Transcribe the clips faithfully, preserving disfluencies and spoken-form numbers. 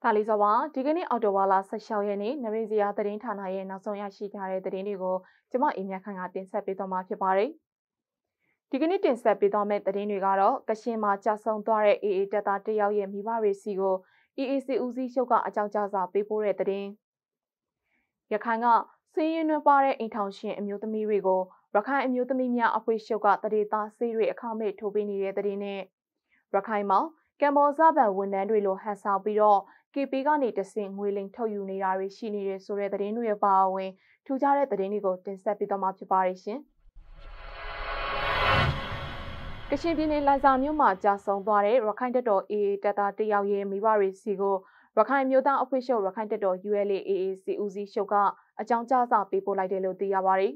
ဒါလီစောပါဒီကနေ့အော်တိုဝါလာဆက်ရှောက်ရဲ့နေ့နရင်းစရာသတင်းဌာနရဲ့နောက်ဆုံးရရှိထားတဲ့သတင်းတွေကိုကျမအိမ်မြတ်ခန့်ကတင်ဆက်ပေးသွားမှာဖြစ်ပါတယ်။ဒီကနေ့တင်ဆက်ပေးသွားမယ့်သတင်းတွေကတော့ကရှင်မှာကြာဆုံးသွားတဲ့ အေအေ တပ်သားတယောက်ရဲ့မိဘတွေစီကို အေအေ စီဦးစီးချုပ်ကအကြောင်းကြားစာပေးပို့တဲ့သတင်း။ရခိုင်ကစည်ရင်နှွမ်းပါတဲ့အိမ်ထောင်ရှင်အမျိုးသမီးတွေကိုရခိုင်အမျိုးသမီးများအဖွဲ့ချုပ်ကတရေသားဆေးတွေအခမဲ့ထိုးပေးနေတဲ့သတင်းနဲ့ရခိုင်မှာကမ်ဘောဇဗန်ဝန်ထမ်းတွေလိုဟန်ဆောင်ပြီးတော့ကေပီကနေတဆင့်ငွေလိမ်ထုတ်ယူနေတာတွေရှိနေတယ်ဆိုတဲ့သတင်းတွေပါအဝင်ထူးခြားတဲ့သတင်းတွေကိုတင်ဆက်ပေးသွားမှာဖြစ်ပါတယ်ရှင်။ကချင်ပြည်နယ်လိုင်ဇာမြို့မှာကြာဆုံးသွားတဲ့ရခိုင်တပ်တော် အေအေ တပ်သားတယောက်ရဲ့မိဘတွေစီကိုရခိုင်မျိုးသားအဖွဲ့ချုပ်ရခိုင်တပ်တော် ယူအယ်လ်အေ အေအေ စီဦးစီးချုပ်ကအကြောင်းကြားစာပေးပို့လိုက်တယ်လို့သိရပါတယ်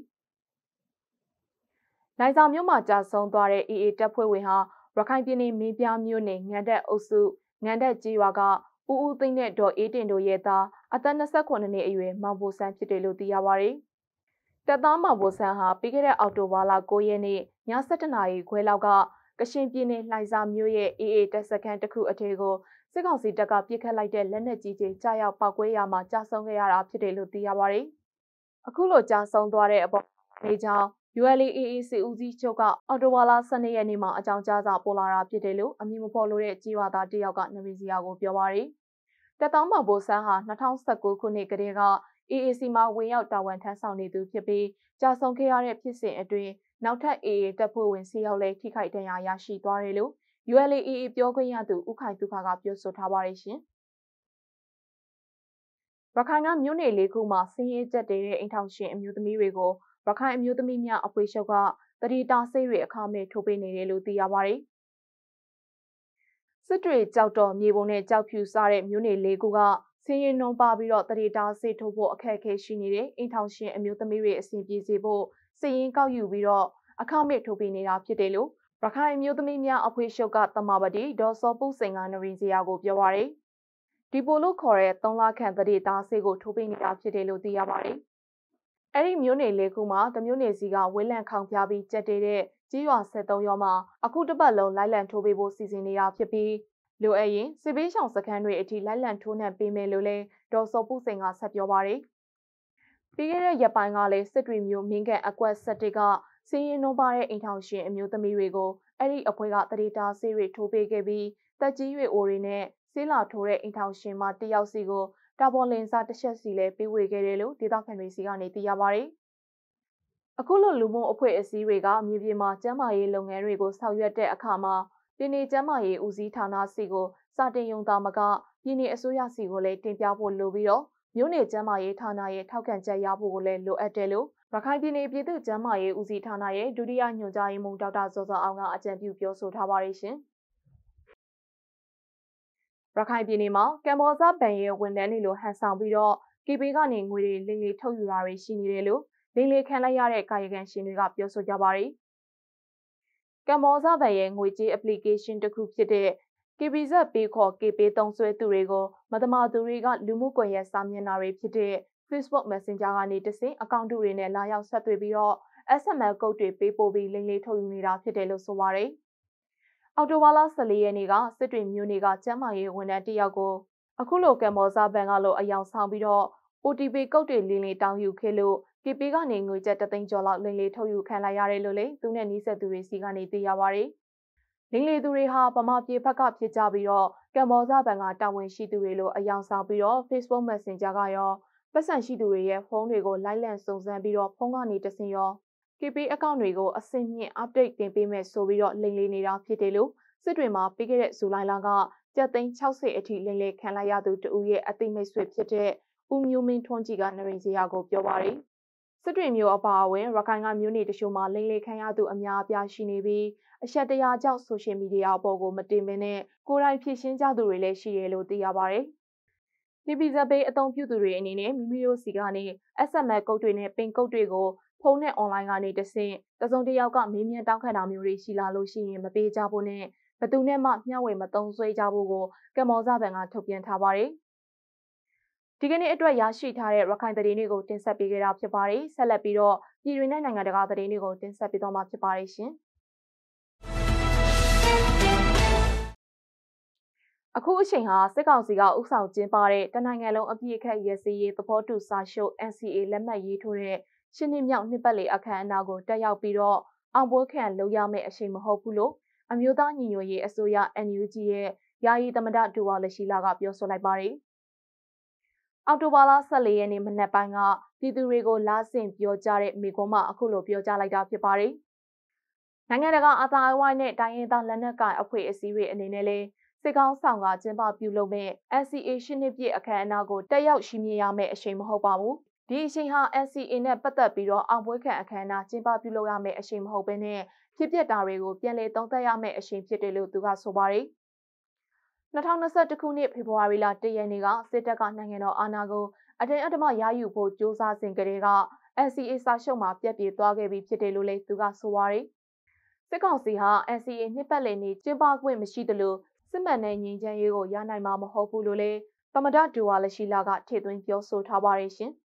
။လိုင်ဇာမြို့မှာကြာဆုံးသွားတဲ့ အေအေ တပ်ဖွဲ့ဝင်ဟာရခိုင်ပြည်နယ်မင်းပြားမြို့နယ်ငန်းတက်အုပ်စုငန်းတက်ကြီးရွာကဦးဦးသိန်းနဲ့ဒေါ်အေးတင်တို့ရဲ့သားအသက်၂၉နှစ်အရွယ်မောင်ဘိုဆန်းဖြစ်တယ်လို့သိရပါတယ်။တပ်သားမောင်ဘိုဆန်းဟာပြီးခဲ့တဲ့အောက်တိုဘာလ၉ရက်နေ့ည၁၁နာရီခွဲလောက်ကကချင်ပြည်နယ်လှိုင်စာမြို့ရဲ့အေအေတပ်စခန်းတစ်ခုအထက်ကိုစစ်ကောင်စီတပ်ကပစ်ခတ်လိုက်တဲ့လက်နက်ကြီးတွေကြားရောက်ပောက်ကွဲရာမှာကြာဆုံးခဲ့ရတာဖြစ်တယ်လို့သိရပါတယ်။အခုလိုကြာဆုံးသွားတဲ့အပေါ်နေကြောင်း ယူအယ်လ်အေ အေအေ စီဦးစီးချုပ်ကအော်တိုဝါလာ၁၂ရက်နေ့မှာအကြောင်းကြားစာပို့လာတာဖြစ်တယ်လို့အမည်မဖော်လိုတဲ့ကြေးဝါသားတယောက်ကနမီစီယာကိုပြောပါတယ်။တပ်သားမောင်ဘိုဆန်းဟာ၂၀၁၉ခုနှစ်ကတည်းက အေအေ စီမှာဝင်ရောက်တာဝန်ထမ်းဆောင်နေသူဖြစ်ပြီးကြာဆုံးခဲ့ရတဲ့ဖြစ်စဉ်အတွင်းနောက်ထပ် အေအေ တပ်ဖွဲ့ဝင်စီယောက်လည်းထိခိုက်ဒဏ်ရာရရှိသွားတယ်လို့ ယူအယ်လ်အေ အေအေ ပြောခွင့်ရသူဦးခိုင်သူခကပြောဆိုထားပါတယ်ရှင်။ရခိုင်ကမြို့နယ်လေးခုမှာစင်းရဲကျက်တဲ့အိမ်ထောင်ရှင်အမျိုးသမီးတွေကိုရခိုင်အမျိုးသမီးများအဖွဲ့ချုပ်ကတတိတာဆေးတွေအခမဲ့ထိုးပေးနေတယ်လို့သိရပါတယ်။စစ်တွေကြောက်တော်မြေပုံနဲ့ကြောက်ဖြူစားတဲ့မြို့နယ်လေးခုကစင်းရဲနှုံးပါပြီးတော့တတိတာဆေးထိုးဖို့အခက်အခဲရှိနေတဲ့အိမ်ထောင်ရှင်အမျိုးသမီးတွေအဆင်ပြေစေဖို့စည်ရင်ကောက်ယူပြီးတော့အခမဲ့ထိုးပေးနေတာဖြစ်တယ်လို့ရခိုင်အမျိုးသမီးများအဖွဲ့ချုပ်ကတမပတိဒေါ်စောပုစိန်ကနရင်စရာကိုပြောပါရယ်ဒီပိုလို့ခေါ်တဲ့သုံးလခန့်တတိတာဆေးကိုထိုးပေးနေတာဖြစ်တယ်လို့သိရပါတယ်။အဲ့ဒီမျိုးနယ်လေးခုမှာတမျိုးနယ်စီကဝင်းလန့်ခေါင်ပြပြီးကြက်တဲတဲ့ကြီးရွာ၁၃ရွာမှာအခုတစ်ပတ်လုံးလိုက်လံထိုးပေးဖို့စီစဉ်နေတာဖြစ်ပြီးလိုအပ်ရင်စစ်ပေးဆောင်စခန်းတွေအထိလိုက်လံထိုးနှံပေးမယ်လို့လည်းဒေါ်စောပုစိန်ကဆက်ပြောပါတယ်။ပြီးခဲ့တဲ့ရက်ပိုင်းကလည်းစစ်တွေမျိုးမင်းကန်အကွက်၁၁ကစင်းရင်နှုံးပါတဲ့အိမ်ထောင်ရှင်အမျိုးသမီးတွေကိုအဲ့ဒီအဖွဲ့ကတတိတာဆေးတွေထိုးပေးခဲ့ပြီးတက်ကြီးရွယ်အိုတွေနဲ့ဆေးလာထိုးတဲ့အိမ်ထောင်ရှင်မတယောက်စီကိုတာပေါ်လင်စာတစ်ချက်စီလဲပေးဝေခဲ့တယ်လို့ဒေသခံတွေစီကနေသိရပါတယ်။အခုလိုလူမှုအဖွဲ့အစည်းတွေကမြေပြင်မှာကျန်းမာရေးလုပ်ငန်းတွေကိုဆောင်ရွက်တဲ့အခါမှာပြည်내ကျန်းမာရေးဦးစီးဌာနစီကိုစတင်ရုံသားမကပြည်내အစိုးရစီကိုလည်းတင်ပြဖို့လိုပြီးတော့မြို့နယ်ကျန်းမာရေးဌာနရဲ့ထောက်ခံချက်ရဖို့ကိုလည်းလိုအပ်တယ်လို့ရခိုင်ပြည်내ပြည်သူ့ကျန်းမာရေးဦးစီးဌာနရဲ့ဒုတိယညွှန်ကြားရေးမှူးဒေါက်တာဇော်ဇော်အောင်ကအကြံပြုပြောဆိုထားပါတယ်ရှင်။ရခိုင်ပြည်နယ်မှာကမ်ဘောဇဘဏ်ရဲ့ဝန်ထမ်းတွေလိုဟန်ဆောင်ပြီးတော့ကေပီကနေငွေတွေလိမ်လည်ထုတ်ယူတာတွေရှိနေတယ်လို့လိမ်လည်ခံလိုက်ရတဲ့ကာယကံရှင်တွေကပြောဆိုကြပါတယ်။ကမ်ဘောဇဘဏ်ရဲ့ငွေကြေး application တစ်ခုဖြစ်တဲ့ ကေပီဇက်ပေးခေါ် ကေပီသုံးဆွဲသူတွေကိုမတမာသူတွေကလူမှုကွန်ရက်စာမျက်နှာတွေဖြစ်တဲ့ Facebook Messenger ကနေတဆင့်အကောင့်တွေနဲ့လာရောက်ဆက်သွယ်ပြီးတော့ အက်စ်အမ်အက် ကုတ်တွေပေးပို့ပြီးလိမ်လည်ထုတ်ယူနေတာဖြစ်တယ်လို့ဆိုပါတယ်။အော်တိုဘာလ၁၄ရက်နေ့ကစစ်တွေမြို့နယ်ကကျန်းမာရေးဝန်ထမ်းတယောက်ကိုအခုလိုကမ်ဘောဇဘဏ်ကလိုအယောင်ဆောင်ပြီးတော့ အို တီ ပီ ကုတ်တွေလိမ်လည်တောင်းယူခဲ့လို့ကေပီကနေငွေကျပ်တသိန်းကျော်လောက်လိမ်လည်ထုတ်ယူခံလိုက်ရတယ်လို့လည်းသူနဲ့နီးစပ်သူတွေစီကနေသိရပါတယ်။လိမ်လည်သူတွေဟာဗမာပြည်ဘက်ကဖြစ်ကြပြီးတော့ကမ်ဘောဇဘဏ်ကတာဝန်ရှိသူတွေလိုအယောင်ဆောင်ပြီးတော့ Facebook Messenger ကရောပတ်စံရှိသူတွေရဲ့ဖုန်းတွေကိုလိုက်လံစုံစမ်းပြီးတော့ဖုန်းကနေတဆင့်ရောကေပီအကောင့်တွေကိုအဆင့်မြင့် update တင်ပေးမယ်ဆိုပြီးတော့လိမ်လည်နေတာဖြစ်တယ်လို့စစ်တွေမှာပြီးခဲ့တဲ့ဇူလိုင်လကကျပ်သိန်း၆၀အထိလိမ်လည်ခံလိုက်ရသူတဦးရဲ့အသိမိတ်ဆွေဖြစ်တဲ့ဦးမျိုးမင်းထွန်းကြည်ကနရင်စရာကိုပြောပါတယ်။စစ်တွေမျိုးအပါအဝင်ရခိုင်ကမျိုးနေတချို့မှာလိမ်လည်ခံရသူအများအပြားရှိနေပြီးအချက်တရားကြောင့်ဆိုရှယ်မီဒီယာအပေါ်ကိုမတင်မနဲ့ကိုယ်တိုင်ဖြည့်ရှင်းကြသူတွေလည်းရှိတယ်လို့သိရပါတယ်။ဒီပီဇက်ဘေးအသုံးပြုသူတွေအနေနဲ့မိမိတို့စီကနေ အက်စ်အမ်အက် ကုတ်တွေနဲ့ပင်ကုတ်တွေကိုဖုန်းနဲ့အွန်လိုင်းကနေတဆင့်တစုံတစ်ယောက်ကမေးမြန်းတောင်းခံတာမျိုးတွေရှိလာလို့ရှိရင်မပေးကြဖို့နဲ့ဘယ်သူနဲ့မှမျှဝေမသုံးစွဲကြဖို့ကိုကမ်ဘောဇဘဏ်ကထုတ်ပြန်ထားပါတယ်။ဒီကနေ့အတွက်ရရှိထားတဲ့ရခိုင်သတင်းတွေကိုတင်ဆက်ပေးခဲ့တာဖြစ်ပါတယ်။ဆက်လက်ပြီးတော့ပြည်တွင်းနဲ့နိုင်ငံတကာသတင်းတွေကိုတင်ဆက်ပေးသွားမှာဖြစ်ပါတယ်ရှင်။အခုအချိန်ဟာစစ်ကောင်စီကဥဆောင်ကျင်းပတဲ့တနိုင်ငံလုံးအပြည့်အခက်ရစည်းရေးသဘောတူစာချုပ် N C A လက်မှတ်ရေးထိုးတဲ့ရှင်းနှစ်မြောက်နှစ်ပတ်လည်အခမ်းအနားကိုတက်ရောက်ပြီးတော့အောင်ပွဲခံလုပ်ရမယ့်အချိန်မဟုတ်ဘူးလို့အမျိုးသားညီညွတ်ရေးအစိုးရ N U G ရဲ့ယာယီသမ္မတဒူဝါလရှိလာကပြောဆိုလိုက်ပါတယ်။အောက်တိုဘာလဆယ်လေးရက်နေ့မနက်ပိုင်းကပြည်သူတွေကိုလာဆင့်ပြောကြားတဲ့မိကွန်းမှာအခုလိုပြောကြားလိုက်တာဖြစ်ပါတယ်။နိုင်ငံတကာအသားအဝိုင်းနဲ့တိုင်းရင်းသားလက်နက်ကိုင်အဖွဲ့အစည်းတွေအနေနဲ့လည်းစစ်ကောင်ဆောင်ကကျင်းပပြုလုပ်မဲ့ N C A ရှင်းနှစ်ပြည့်အခမ်းအနားကိုတက်ရောက်ရှိမြင်ရမယ့်အချိန်မဟုတ်ပါဘူး။ဒီအချိန်ဟာ N C A နဲ့ပတ်သက်ပြီးတော့အောင်ပွဲခံအခမ်းအနားကျင်းပပြုလုပ်ရမယ့်အချိန်မဟုတ်ဘဲနဲ့ဖြစ်ပျက်တာတွေကိုပြန်လည်သုံးသပ်ရမယ့်အချိန်ဖြစ်တယ်လို့သူကဆိုပါတယ်။၂၀၂၁ခုနှစ်ဖေဖော်ဝါရီလ၁ရက်နေ့ကစစ်တပ်ကနိုင်ငံတော်အာဏာကိုအတင်းအဓမ္မရယူဖို့ကြိုးစားစဉ်ကတည်းက N C A စာချုပ်မှာပြည့်ပြည့်သွားခဲ့ပြီးဖြစ်တယ်လို့လည်းသူကဆိုပါတယ်။စစ်ကောင်စီဟာ N C A နှစ်ပတ်လည်နေ့ကျင်းပခွင့်မရှိသလိုစစ်မှန်တဲ့ငြိမ်းချမ်းရေးကိုရနိုင်မှာမဟုတ်ဘူးလို့လည်းသမ္မတဒူဝါလရှိလာကထည့်သွင်းပြောဆိုထားပါတယ်ရှင်။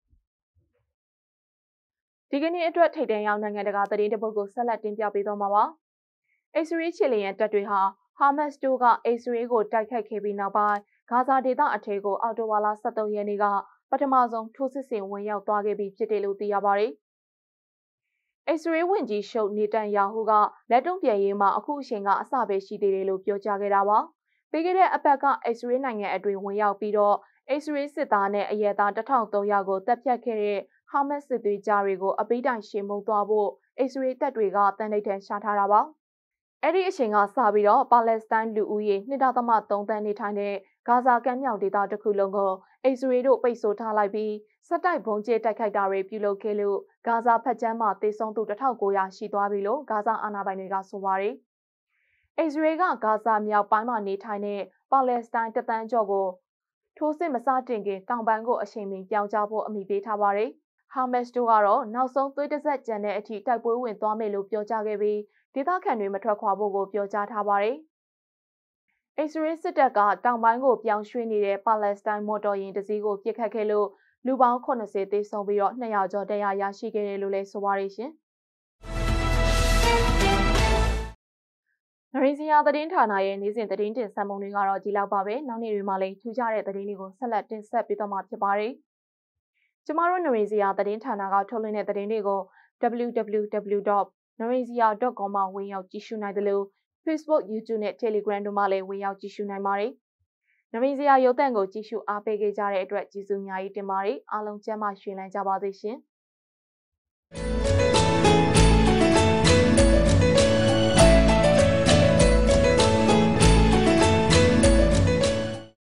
ဒီကနေ့အတွက်ထိပ်တန်းရောက်နိုင်ငံတကာသတင်းတပုတ်ကိုဆက်လက်တင်ပြပေးသွားမှာပါ။ အစ္စရေးချီလီယန်တပ်တွေဟာဟာမတ်စ်တို့ကအစ္စရေးကိုတိုက်ခိုက်ခဲ့ပြီးနောက်ပိုင်းဂါဇာဒေသအထက်ကိုအောက်တိုဘာလ၁၃ရက်နေ့ကပထမဆုံးထိုးစစ်ဆင်ဝင်ရောက်သွားခဲ့ပြီးဖြစ်တယ်လို့သိရပါတယ်။အစ္စရေးဝန်ကြီးရှုပ်နေတန်ယာဟုကလက်တုံ့ပြန်ရေးမှာအခုအချိန်ကအစပဲရှိသေးတယ်လို့ပြောကြားခဲ့တာပါ။ပြီးခဲ့တဲ့အပတ်ကအစ္စရေးနိုင်ငံအတွင်းဝင်ရောက်ပြီးတော့အစ္စရေးစစ်သားနဲ့အရဲသားတစ်ထောင်သုံးရာကိုတပ်ဖြတ်ခဲ့တဲ့ဟာမတ်စစ်သွေးကြတွေကိုအပိတိုင်ရှေမုံသွားဖို့အစ္စရေးတပ်တွေကတန်ဋိဌာန်ရှာထားတာပါ။အဲ့ဒီအချိန်ကစပြီးတော့ပါလက်စတိုင်းလူဦးရေ၂.၃သန်းနေထိုင်တဲ့ဂါဇာကမ်းမြောင်ဒေသတစ်ခုလုံးကိုအစ္စရေးတို့ပိတ်ဆို့ထားလိုက်ပြီးစစ်တိုက်ဘုံကျဲတိုက်ခိုက်တာတွေပြုလုပ်ခဲ့လို့ဂါဇာဖက်ကျမ်းမှာတေဆုံးသူတစ်ထောင်ကိုးရာရှိသွားပြီလို့ဂါဇာအာဏာပိုင်တွေကဆိုပါတယ်။အစ္စရေးကဂါဇာမြောက်ပိုင်းမှာနေထိုင်တဲ့ပါလက်စတိုင်းတသန်းကျော်ကိုထိုးစစ်မစတင်ခင်တောင်ပိုင်းကိုအချိန်မီပြောင်းချဖို့အမိပေးထားပါတယ်။ဟာမတ်စ်တို့ကတော့နောက်ဆုံးသွေးတစ်ဆက်ကြံတဲ့အထိတိုက်ပွဲဝင်သွားမယ်လို့ပြောကြားခဲ့ပြီးဒေသခံတွေမထွက်ခွာဖို့ကိုပြောကြားထားပါတယ်။အစ္စရေးစစ်တပ်ကတောင်ပိုင်းကိုပြောင်းရွှေ့နေတဲ့ပါလက်စတိုင်းမော်တော်ယာဉ်တစ်စီးကိုပစ်ခတ်ခဲ့လို့လူပေါင်းeightyသေဆုံးပြီးတော့two hundredကျော်တရားရရှိခဲ့တယ်လို့လည်းဆိုပါတယ်ရှင်။နရင်းစရာသတင်းဌာနရဲ့နေ့စဉ်သတင်းတင်ဆက်မှုတွေကတော့ဒီလောက်ပါပဲ။နောက်နေ့တွေမှာလည်းထူးခြားတဲ့သတင်းတွေကိုဆက်လက်တင်ဆက်ပေးသွားမှာဖြစ်ပါတယ်။ကျမတို့နရင်းစရာသတင်းဌာနကထုတ်လွှင့်တဲ့သတင်းတွေကို w w w dot narinsia dot com မှာဝင်ရောက်ကြည့်ရှုနိုင်တယ်လို့ Facebook, YouTube နဲ့ Telegram တို့မှာလည်းဝင်ရောက်ကြည့်ရှုနိုင်ပါတယ်။နရင်းစရာရုပ်သံကိုကြည့်ရှုအားပေးကြတဲ့အတွက်ကျေးဇူးအများကြီးတင်ပါတယ်။အားလုံးကျန်းမာရွှင်လန်းကြပါစေရှင်။